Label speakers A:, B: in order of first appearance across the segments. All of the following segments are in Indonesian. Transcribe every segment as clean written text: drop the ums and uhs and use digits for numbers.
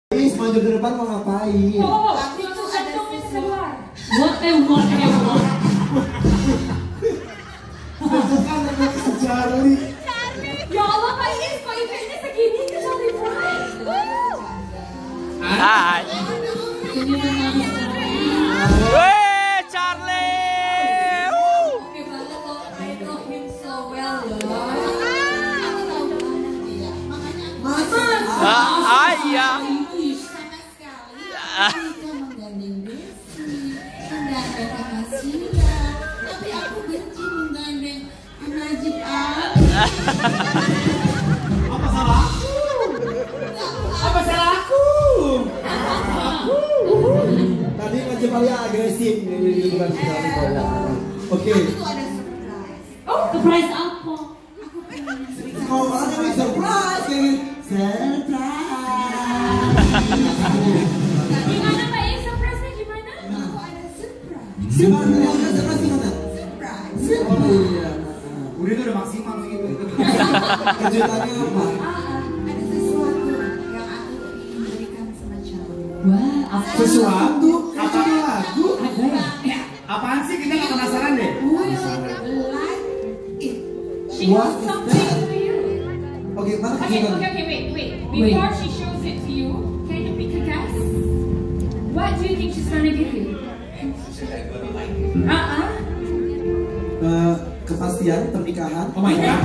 A: Iis maju ke depan mau ngapain?
B: Oh, itu kantongnya keluar. Whatever.
A: Bukan anak Charlie.
B: Ya Allah, Pak Iis, kok eventnya segini ke Charlie Fry?
C: Hai. Weh, Charlie.
B: Oke banget loh, I know him so well loh.
C: Iya.
D: Kita menggandeng Desi, menggandeng Hasilnya, tapi aku benci menggandeng Najib.
A: Apa salahku? Apa salahku? Tadi Najib Alia agresif di bukan sekali bola. Oke.
D: Itu ada surprise.
B: Oh, surprise apa?
D: Aku pengen cerita.
A: Kalau ada yang surprise, surprise.
B: Gimana Pak Iis, surprise-nya gimana?
D: Aku ada surprise.
A: Gimana? Ada surprise gimana?
D: Surprise.
A: Oh iya.
E: Udah itu udah maksimal segitu.
A: Kejutannya apa?
D: Ada sesuatu yang aku ingin berikan sama Charlie.
B: Wah, apa?
A: Sesuatu? Apa lagu?
B: Ada ya?
E: Apaan sih, kita nggak penasaran deh?
D: Like it.
B: She has something to you.
A: Oke, mana
B: Okay,
A: kejutan?
B: wait. Before she shows it to you, can you pick a guess? What do you think she's gonna give you?
A: Kepastian pernikahan.
E: Oh my god.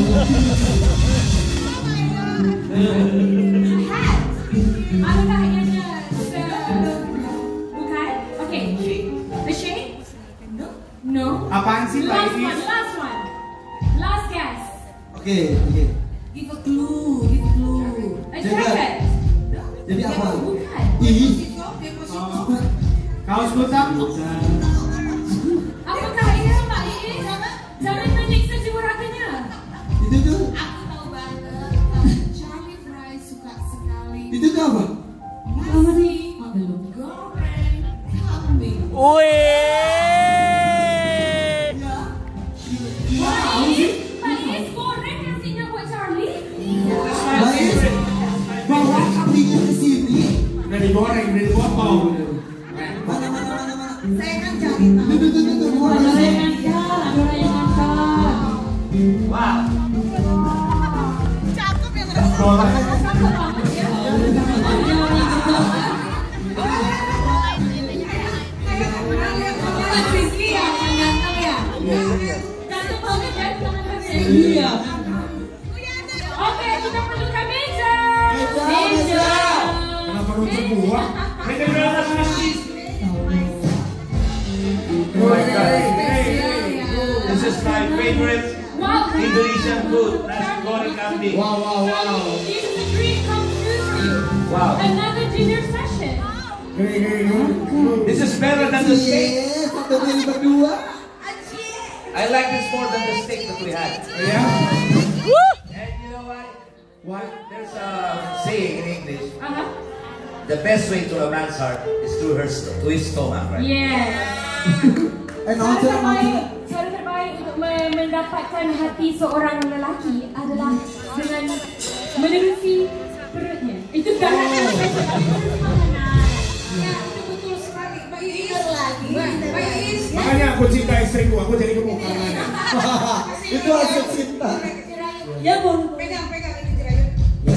B: Hat. Apakah ianya bukan? Okay. The shade? No.
E: Apaan sih, Pak Iis?
B: Last one. Last guess.
A: Oke.
D: Give a clue. Give a clue.
B: A
A: Jaga.
B: jacket.
A: Jadi apa?
B: Bukan.
A: Ih.
E: Kaos kutang?
B: Apakah ini Mbak Iis? Jangan menyiksa jiwa raganya.
A: Itu tuh.
D: Aku tahu banget kalau Charlie Fry suka sekali.
A: Itu tuh apa?
D: Nasi goreng kambing.
C: Wih.
B: Mbak Iis goreng nasinya buat Charlie.
A: Baik. Bawa kambingnya ke sini.
E: Udah digoreng, udah dipotong.
A: Mana?
D: Saya kan cari tahu.
A: Tuh.
B: Ada yang angkat.
E: Wah.
D: Cakep ya.
B: Cakep banget ya.
D: Mas Rizky ya, yang ganteng ya.
B: Cakep banget ya tangan kami.
A: Iya.
B: Oke, kita perlukan meja.
A: Meja.
E: Kenapa runcuk buah? Meja berapa sih?
F: Oh my God. This is my favorite
B: Wow.
F: Indonesian food, nasi goreng kambing.
A: Wow.
B: This is a dream come true for you.
F: Wow.
B: Another dinner session.
F: This is better than the steak.
A: Yes, satu dari berdua.
F: I like this more than the steak that we had.
E: Yeah.
F: And you know why? What? There's a saying in English.
B: Uh-huh.
F: The best way to a man's heart is through his stomach, right?
B: Yes. Cara terbaik untuk mendapatkan hati seorang lelaki adalah dengan menerusi perutnya. Itu jangan makanan.
D: Ya, itu betul sekali. Mbak Iis lagi. Mbak Iis.
E: Makanya aku cinta istriku, aku jadi kebukaan.
A: Itu hasil cinta.
B: Ya bun.
D: Pegang ini Jirayut.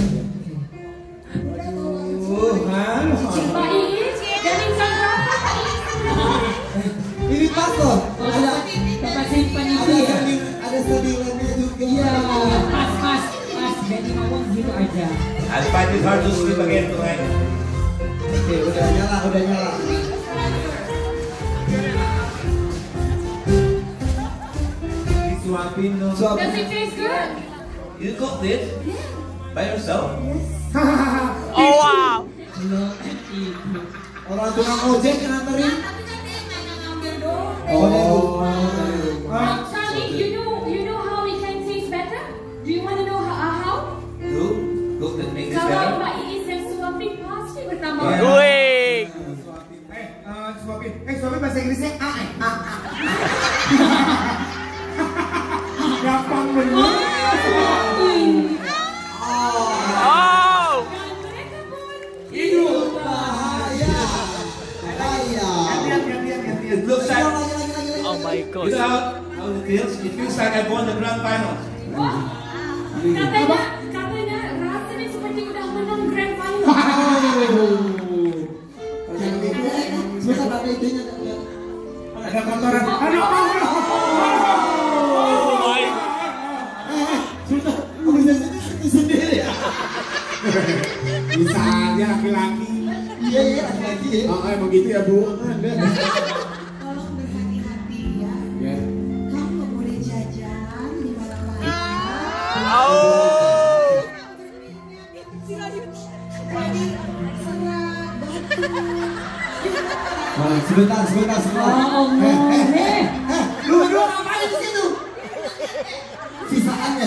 A: Tuhan.
B: Mbak Iis, dari jam berapa Mbak Iis?
A: Ini pas loh. Ada
B: Bapak simpan itu ya.
A: ada sedilannya juga.
B: Iya, pas. Jadi ngomong gitu aja.
F: I'll find it hard to sleep again tonight.
A: Oke, udah nyala.
E: Suapin dong.
B: Does it taste good?
F: You cooked this? By yourself?
C: Oh wow.
A: Orang tukang ojek yang nganterin.
D: Tapi kan dia nggak ngambil doang.
B: Charlie, you know how it can taste better? Do you want to know how?
F: Cook that makes it
B: Kalau
F: better?
B: Mbak Iis yang suapin pasti pertama.
C: Wih.
E: Suapin bahasa Inggrisnya A. Gampang bener.
C: Oh.
B: Dan mereka pun
E: Itu
F: It looks like.
C: Oh my
F: You
C: gosh.
F: know how it feels? It feels like I won the grand final.
B: Katanya rasanya seperti udah menang grand final.
A: Sebentar ada idenya.
E: Ada kotoran. Aduh.
C: Oh my.
A: Sebentar, aku bisa sendiri ya.
E: Bisa aja laki-laki.
A: Iya, laki-laki.
E: Oh, emang gitu ya, Bu?
D: Tolong berhati-hati ya.
E: Ya.
D: Kamu nggak boleh jajan di malam-malam.
C: Oh.
D: Jadi serat, batu.
A: Sebentar. Lu ngapain di situ? Sisaannya.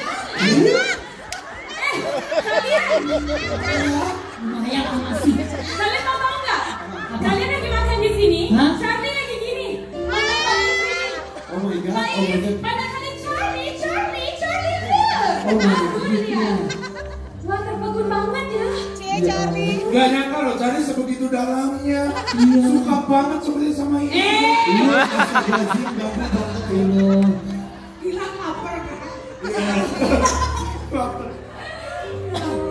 B: Kalian mau tahu nggak? Kalian lagi makan di sini, Charlie lagi gini. Mana kalian di sini?
A: Oh my god.
B: Lain, mana kalian Charlie, look.
A: Oh my god.
B: Aku lihat. Wah, terbangun banget ya.
E: Gak nyangka loh, cari sebegitu dalamnya. Suka banget seperti sama ini.
D: Bilang lapar kan?